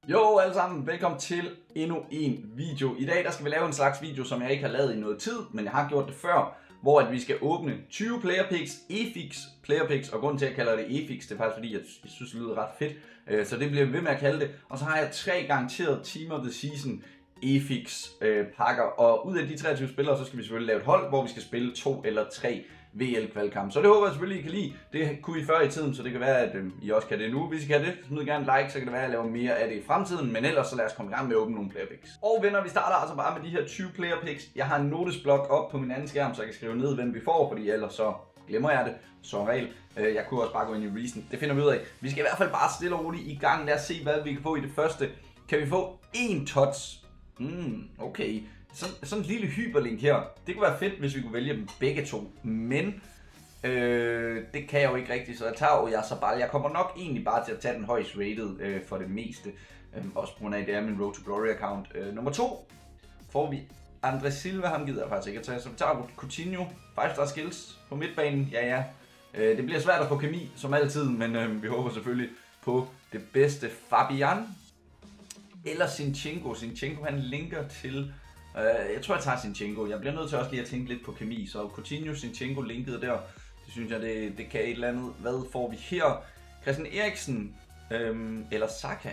Jo alle sammen, velkommen til endnu en video. I dag der skal vi lave en slags video, som jeg ikke har lavet i noget tid, men jeg har gjort det før, hvor at vi skal åbne 20 player picks, EFIX player picks, og grunden til at jeg kalder det EFIX, det er faktisk fordi, jeg synes det lyder ret fedt, så det bliver vi ved med at kalde det. Og så har jeg 3 garanterede Team of the Season EFIX pakker, og ud af de 23 spillere, så skal vi selvfølgelig lave et hold, hvor vi skal spille 2 eller 3 VL-kvalkamp. Så det håber jeg selvfølgelig, I kan lide. Det kunne I før i tiden, så det kan være, at I også kan det nu. Hvis I kan det, smid gerne en like, så kan det være, at jeg laver mere af det i fremtiden. Men ellers så lad os komme i gang med at åbne nogle player picks. Og venner, vi starter altså bare med de her 20 player picks. Jeg har en notesblok op på min anden skærm, så jeg kan skrive ned, hvem vi får, fordi ellers så glemmer jeg det som regel. Jeg kunne også bare gå ind i Recent. Det finder vi ud af. Vi skal i hvert fald bare stille og roligt i gang. Lad os se, hvad vi kan få i det første. Kan vi få 1 touch? Okay. Sådan en lille hyperlink her. Det kunne være fedt, hvis vi kunne vælge dem begge to. Men det kan jeg jo ikke rigtigt, så jeg tager Oyarzabal. Jeg kommer nok egentlig bare til at tage den højst rated for det meste. Også på grund af, at det er min Road to Glory account. Nummer 2 får vi André Silva. Ham gider jeg faktisk ikke at tage. Så vi tager Coutinho. 5-star skills på midtbanen. Ja. Det bliver svært at få kemi, som altid. Men vi håber selvfølgelig på det bedste. Fabian. Eller Zinchenko. Zinchenko han linker til... jeg tror jeg tager Zinchenko. Jeg bliver nødt til også lige at tænke lidt på kemi. Så Coutinho, Zinchenko linket der. Det synes jeg, det kan et eller andet. Hvad får vi her? Christian Eriksen eller Saka?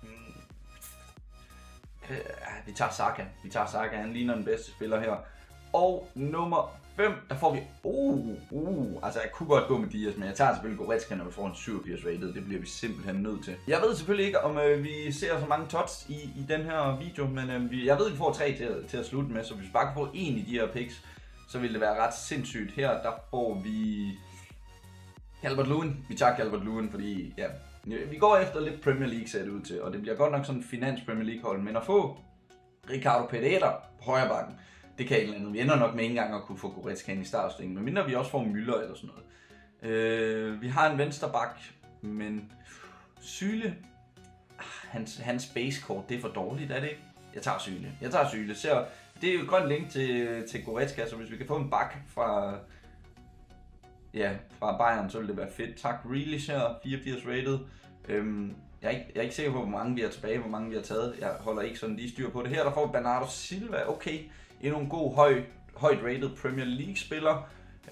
Vi tager Saka. Han ligner den bedste spiller her. Og nummer 5, der får vi... altså jeg kunne godt gå med Diaz, men jeg tager selvfølgelig Goretzka, når vi får en 87 rated. Det bliver vi simpelthen nødt til. Jeg ved selvfølgelig ikke, om vi ser så mange touch i den her video, men jeg ved, at vi får 3 til at slutte med, så hvis vi bare kan få 1 i de her picks, så vil det være ret sindssygt. Her, der får vi... Calvert-Lewin. Vi tager Calvert-Lewin, fordi ja, vi går efter lidt Premier League ser det ud til, og det bliver godt nok sådan en finans Premier League hold, men at få Ricardo Pereira på højre bakken, det kan et eller andet. Vi ender nok med ikke engang at kunne få Goretzka ind i startstillingen, men mindre vi også får Müller eller sådan noget. Vi har en vensterbak, men Süle, hans basekort, det er for dårligt, er det ikke? Jeg tager Süle. Så det er jo et grønt link til Goretzka, så hvis vi kan få en bak fra Bayern, så vil det være fedt. Tak Grealish her, 84 rated. Jeg er ikke sikker på, hvor mange vi er tilbage, hvor mange vi har taget. Jeg holder ikke sådan lige styr på det. Her der får vi Bernardo Silva, okay. Endnu en god højt rated Premier League spiller.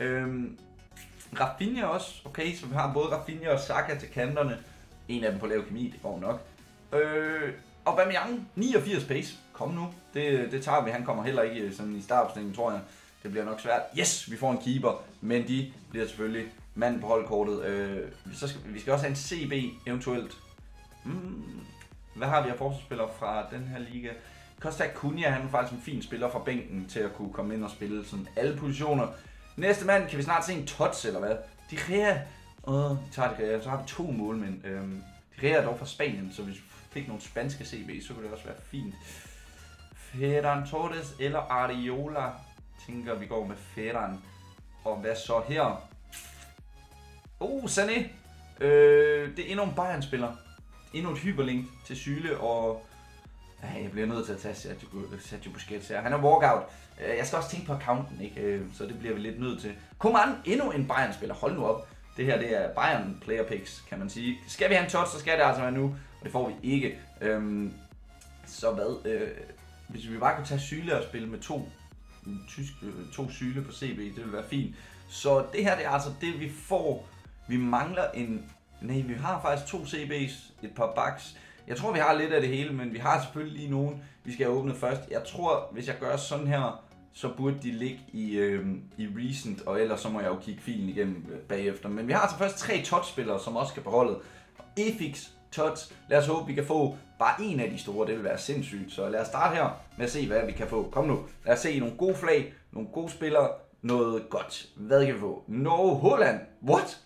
Rafinha også, okay, så vi har både Rafinha og Saka til kanterne. En af dem på lav kemi, det går nok. Og Aubameyang, 89 pace, kom nu, det tager vi, han kommer heller ikke sådan i startopstillingen, tror jeg. Det bliver nok svært. Yes, vi får en keeper, men de bliver selvfølgelig manden på holdkortet. Vi skal også have en CB eventuelt. Hvad har vi af forsvarsspillere fra den her liga? Costa Cunha, han er faktisk en fin spiller fra bænken til at kunne komme ind og spille sådan alle positioner. Næste mand, kan vi snart se en touch eller hvad? De Gea. Vi tager De Gea, så har vi 2 målmænd. De Gea er dog fra Spanien, så hvis vi fik nogle spanske CB, så kunne det også være fint. Ferran Torres eller Areola. Tænker vi går med Ferran. Og hvad så her? Sané. Det er endnu en Bayern-spiller. Endnu et hyperlink til Süle og... jeg bliver nødt til at tage Sergio Busquets her. Han er walkout. Jeg skal også tænke på accounten, ikke? Så det bliver vi lidt nødt til. Coman, endnu en Bayern-spiller. Hold nu op. Det her, det er Bayern player picks, kan man sige. Skal vi have en touch, så skal det altså være nu. Og det får vi ikke. Så hvad? Hvis vi bare kunne tage Süle og spille med 2 Süle på CB, det vil være fint. Så det her, det er altså det, vi får. Vi mangler en... Nej, vi har faktisk 2 CB's, et par backs. Jeg tror, vi har lidt af det hele, men vi har selvfølgelig lige nogen, vi skal have åbnet først. Jeg tror, hvis jeg gør sådan her, så burde de ligge i Recent, og ellers så må jeg jo kigge filen igennem bagefter. Men vi har altså først 3 touch-spillere, som også skal på holdet. EFIX, touch. Lad os håbe, vi kan få bare en af de store, det vil være sindssygt. Så lad os starte her med at se, hvad vi kan få. Kom nu, lad os se nogle gode flag, nogle gode spillere, noget godt. Hvad kan vi få? Holland. What?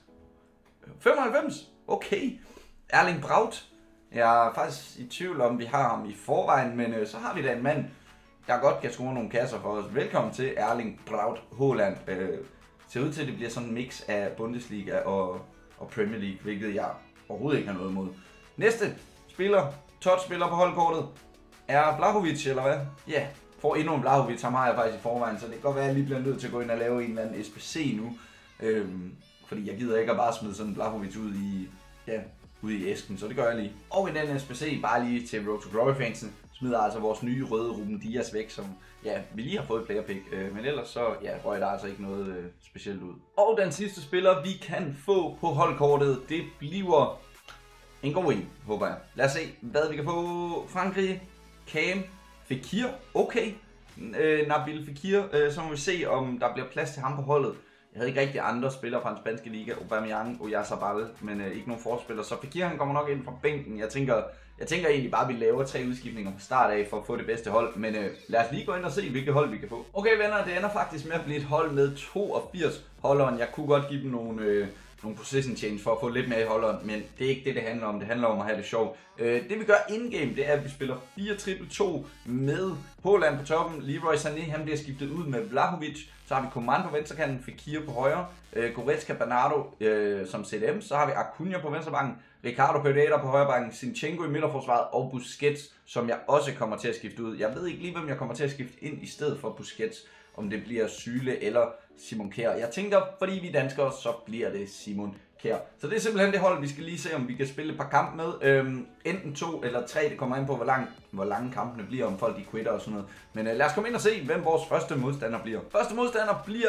95? Okay. Erling Braut. Jeg er faktisk i tvivl om, vi har ham i forvejen, men så har vi da en mand, der godt kan score nogle kasser for os. Velkommen til Erling Braut Haaland. Ser ud til, at det bliver sådan en mix af Bundesliga og Premier League, hvilket jeg overhovedet ikke har noget imod. Næste spiller, touch-spiller på holdkortet, er Vlahovic, eller hvad? Ja, får endnu en Vlahovic, ham har jeg faktisk i forvejen, så det kan godt være, at jeg lige bliver nødt til at gå ind og lave en eller anden SBC nu. Fordi jeg gider ikke at bare smide sådan en Vlahovic ud i ude i æsken, så det gør jeg lige. Og i den SBC, bare lige til Road to Glory fansen, smider altså vores nye røde Ruben Dias væk, som vi lige har fået et player pick, men ellers så røg der altså ikke noget specielt ud. Og den sidste spiller, vi kan få på holdkortet, det bliver en god en, håber jeg. Lad os se, hvad vi kan få. Frankrig, Cam, Fekir, okay. Nabil Fekir, så må vi se, om der bliver plads til ham på holdet. Jeg havde ikke rigtig andre spillere fra den spanske liga, Aubameyang og Oyarzabal, men ikke nogen forspillere. Så Fekir han kommer nok ind fra bænken. Jeg tænker egentlig bare, at vi laver 3 udskiftninger fra start af for at få det bedste hold. Men lad os lige gå ind og se, hvilke hold vi kan få. Okay venner, det ender faktisk med at blive et hold med 82 holderen. Jeg kunne godt give dem nogle position change for at få lidt mere i holderen, men det er ikke det handler om. Det handler om at have det sjovt. Det vi gør in-game, det er, at vi spiller 4-3-2 med Haaland på toppen. Leroy Sané, han bliver skiftet ud med Vlahovic. Så har vi Coman på venstrekanten, Fekir på højre, Goretzka, Bernardo som CDM. Så har vi Acuna på venstrebakken, Ricardo Pereira på højrebakken, Zinchenko i midterforsvaret og Busquets, som jeg også kommer til at skifte ud. Jeg ved ikke lige, hvem jeg kommer til at skifte ind i stedet for Busquets. Om det bliver Syle eller Simon Kjær. Jeg tænker, fordi vi er danskere, så bliver det Simon Kjær. Så det er simpelthen det hold, vi skal lige se, om vi kan spille et par kampe med. Enten 2 eller 3, det kommer ind på, hvor lange kampene bliver, om folk de quitter og sådan noget. Men lad os komme ind og se, hvem vores første modstander bliver. Første modstander bliver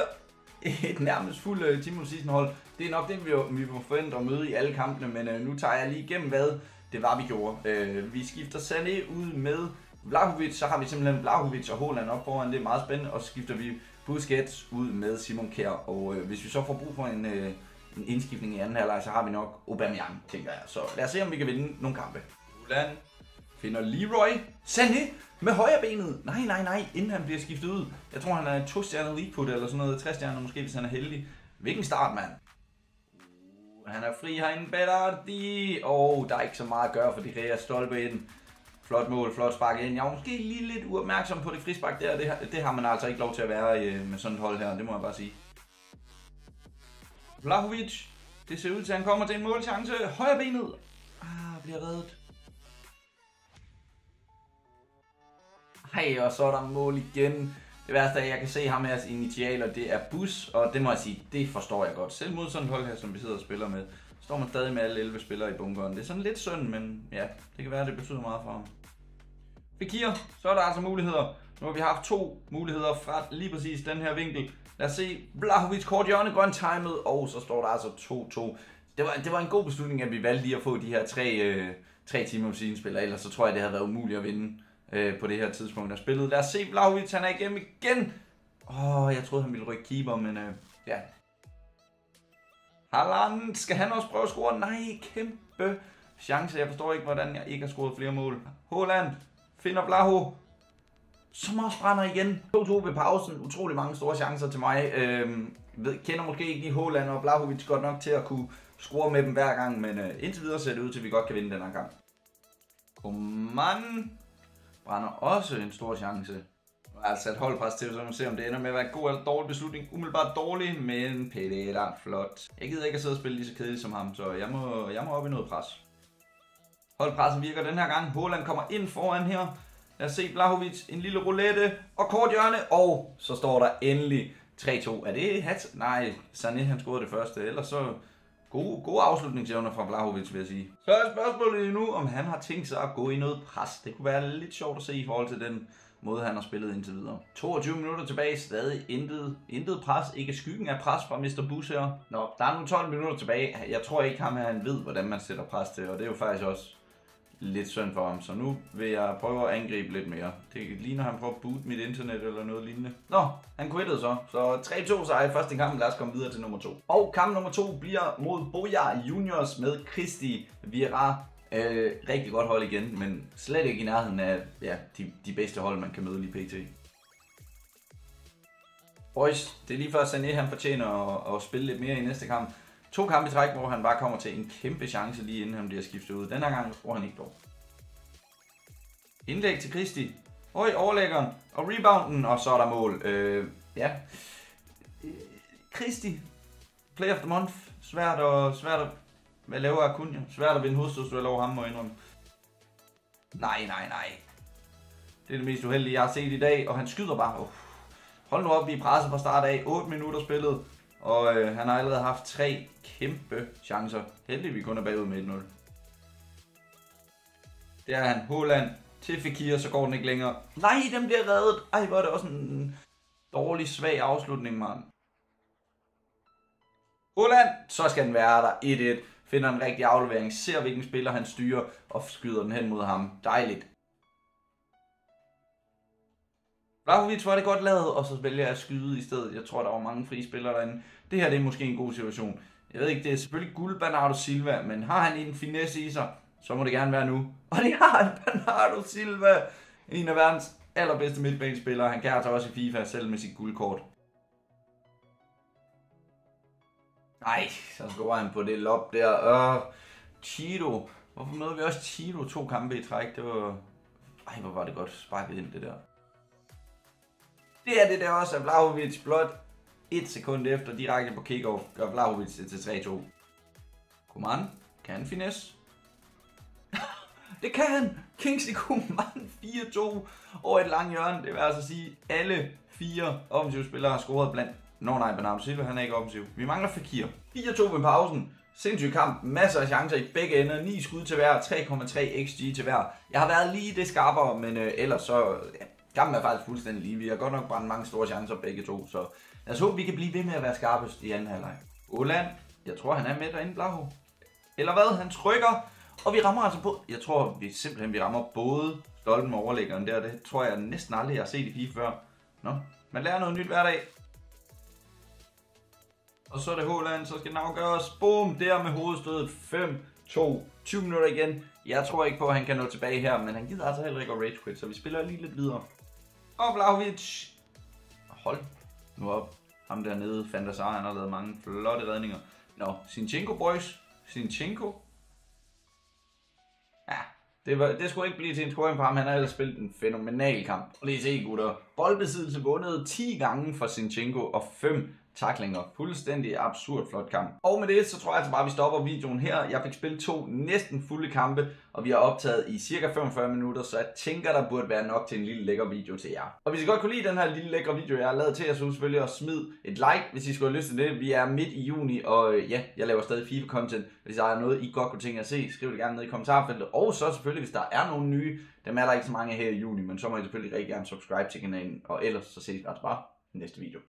et nærmest fuld Team of Season hold. Det er nok det, vi må forvente at møde i alle kampene, men nu tager jeg lige igennem, hvad det var, vi gjorde. Vi skifter Sané ud med Vlahovic, så har vi simpelthen Vlahovic og Haaland op foran, det er meget spændende, og så skifter vi Busquets ud med Simon Kjær, og hvis vi så får brug for en indskiftning i anden halvleg, så har vi nok Aubameyang, tænker jeg. Så lad os se, om vi kan vinde nogle kampe. Haaland finder Leroy Sané med højre benet. Nej, inden han bliver skiftet ud. Jeg tror, han er 2-stjernet weak foot eller sådan noget, 3-stjerner måske, hvis han er heldig. Hvilken start, mand. Han er fri herinde, Berardi, og der er ikke så meget at gøre, for de ræger stolpe ind. Flot mål, flot spark ind. Jeg var måske lige lidt uopmærksom på det frispark der. Det har man altså ikke lov til at være med sådan et hold her, det må jeg bare sige. Vlahovic, det ser ud til, at han kommer til en målchance. Højre benet. Bliver reddet. Hej, og så er der mål igen. Det værste er, at jeg kan se ham her initialer, det er Bus, og det må jeg sige, det forstår jeg godt. Selv mod sådan et hold her, som vi sidder og spiller med, står man stadig med alle 11 spillere i bunkeren. Det er sådan lidt synd, men ja, det kan være, at det betyder meget for ham. Fekir, så er der altså muligheder. Nu har vi haft 2 muligheder fra lige præcis den her vinkel. Lad os se, Vlahovic kort hjørne, grøn timet, og så står der altså 2-2. Det var en god beslutning, at vi valgte lige at få de her 3 Team of Season spillere, ellers så tror jeg, det havde været umuligt at vinde på det her tidspunkt af spillet. Lad os se, Vlahovic, han er igennem igen. Jeg troede, han ville rykke keeper, men ja. Haaland, skal han også prøve at score? Nej, kæmpe chance. Jeg forstår ikke, hvordan jeg ikke har scoret flere mål. Haaland finder Vlaho, som også brænder igen. 2-2 ved pausen. Utrolig mange store chancer til mig. Kender måske ikke lige Haaland og Vlahovic godt nok til at kunne score med dem hver gang, men indtil videre ser det ud til, at vi godt kan vinde den her kamp. Coman brænder også en stor chance. Jeg har sat holdpres til, så man se, om det ender med at være en god eller dårlig beslutning. Umiddelbart dårlig, men Pereira flot. Jeg gider ikke at sidde og spille lige så kedeligt som ham, så jeg må op i noget pres. Holdpresset virker den her gang. Haaland kommer ind foran her. Lad os se Vlahovic, en lille roulette og kort hjørne. Og så står der endelig 3-2. Er det hat? Nej, Sané han scorede det første. Ellers så gode afslutningsevner fra Vlahovic, vil jeg sige. Så er spørgsmålet nu, om han har tænkt sig at gå i noget pres. Det kunne være lidt sjovt at se i forhold til den måde, han har spillet indtil videre. 22 minutter tilbage, stadig intet pres, ikke skyggen af pres fra Mr. Bus her. Nå, der er nu 12 minutter tilbage. Jeg tror ikke ham her, han ved, hvordan man sætter pres til, og det er jo faktisk også lidt synd for ham. Så nu vil jeg prøve at angribe lidt mere. Det ligner, han prøver at boot mit internet eller noget lignende. Nå, han quittede så. Så 3-2 sejr i første kamp. Lad os komme videre til nummer 2. Og kamp nummer 2 bliver mod Bojar Juniors med Cristi Vieira. Rigtig godt hold igen, men slet ikke i nærheden af de bedste hold, man kan møde lige pt. Boys, det er lige før Sané han fortjener at spille lidt mere i næste kamp. 2 kampe i træk, hvor han bare kommer til en kæmpe chance lige inden han bliver skiftet ud. Den her gang tror han ikke dog. Indlæg til Cristi. Overlæggeren og rebounden, og så er der mål. Cristi, play of the month. Svært at hvad laver Acuna? Svært at vinde hovedstødsduel over ham, må jeg indrømme. Nej. Det er det mest uheldige, jeg har set i dag, og han skyder bare. Hold nu op, vi er presset fra start af. 8 minutter spillet, og han har allerede haft 3 kæmpe chancer. Heldigvis vi kun er bagud med 1-0. Det er han. Haaland til Fekir, så går den ikke længere. Nej, den bliver reddet. Ej, hvor er det også en dårlig, svag afslutning, mand. Haaland, så skal den være der. 1-1. Finder en rigtig aflevering. Ser hvilken spiller han styrer og skyder den hen mod ham. Dejligt. Vlahovic var det godt lavet, og så vælger jeg at skyde i stedet. Jeg tror, der var mange frie spillere derinde. Det her det er måske en god situation. Jeg ved ikke, det er selvfølgelig guld Bernardo Silva, men har han en finesse i sig, så må det gerne være nu. Og det har han, Bernardo Silva. En af verdens allerbedste midtbanespillere. Han kan altså også i FIFA, selv med sit guldkort. Nej, så scorer han på det lob der. Cheeto. Hvorfor møder vi også Cheeto 2 kampe i træk? Det var... Ej, hvor var det godt sparket ind, det der. Det er det der også, at Vlahovic blot 1 sekund efter direkte på kickoff gør Vlahovic det til 3-2. Coman, kan han finesse? Det kan han! Kingsley Coman 4-2 over et langt hjørne. Det vil altså sige, at alle 4 offensive spillere har scoret blandt... Nej, Bernardo Silva, han er ikke offensiv. Vi mangler Fekir. 4-2 ved pausen. Sindssyg kamp. Masser af chancer i begge ender. 9 skud til hver. 3,3 xG til hver. Jeg har været lige det skarpere, men ellers så... Ja, kampen er faktisk fuldstændig lige. Vi har godt nok brændt mange store chancer begge to, så lad os håbe, vi kan blive ved med at være skarpest i anden halvleg. Haaland, jeg tror han er med derinde, Blaho. Eller hvad? Han trykker, og vi rammer altså på... Jeg tror vi simpelthen, vi rammer både stolpen og overlæggeren der. Det tror jeg næsten aldrig, jeg har set i FIFA før. Nå, man lærer noget nyt hver dag. Og så er det Haaland, så skal den afgøres. Boom, der med hovedstødet. 5-2. 20 minutter igen. Jeg tror ikke på, at han kan nå tilbage her, men han gider altså heller ikke at rage quit, så vi spiller lige lidt videre. Og Vlahovic. Hold nu op. Ham dernede, Van der Sar, han har lavet mange flotte redninger. Nå, Zinchenko boys. Zinchenko. Ja, det skulle ikke blive til en scoring for ham. Han har ellers spillet en fænomenal kamp. Og lige se, gutter. Boldbesiddelse vundet 10 gange for Zinchenko og 5 tacklinger. Fuldstændig absurd flot kamp. Og med det, så tror jeg altså bare, at vi stopper videoen her. Jeg fik spillet 2 næsten fulde kampe, og vi har optaget i cirka 45 minutter, så jeg tænker, der burde være nok til en lille lækker video til jer. Og hvis I godt kunne lide den her lille lækre video, jeg har lavet til jer, så selvfølgelig at smide et like, hvis I skulle have lyst til det. Vi er midt i juni, og ja, jeg laver stadig FIFA-content. Hvis der er noget, I godt kunne tænke jer at se, skriv det gerne ned i kommentarfeltet. Og så selvfølgelig, hvis der er nogle nye, dem er der ikke så mange her i juni, men så må I selvfølgelig rigtig gerne subscribe til kanalen, og ellers så ses vi altså bare i næste video.